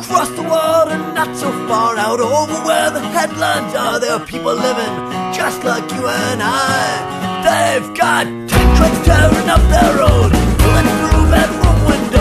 Across the water, not so far out, over where the headlands are, there are people living just like you and I. They've got tank trucks tearing up their road, pulling through bedroom windows,